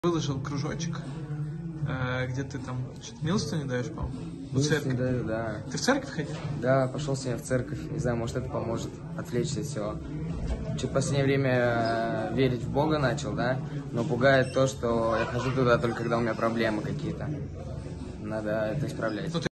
Выложил кружочек, где ты там милостыню даешь, по-моему? Милостыню даю, да. Ты в церковь ходил? Да, пошел сегодня в церковь. Не знаю, может, это поможет отвлечься от всего. Чуть в последнее время верить в Бога начал, да, но пугает то, что я хожу туда только когда у меня проблемы какие-то. Надо это исправлять.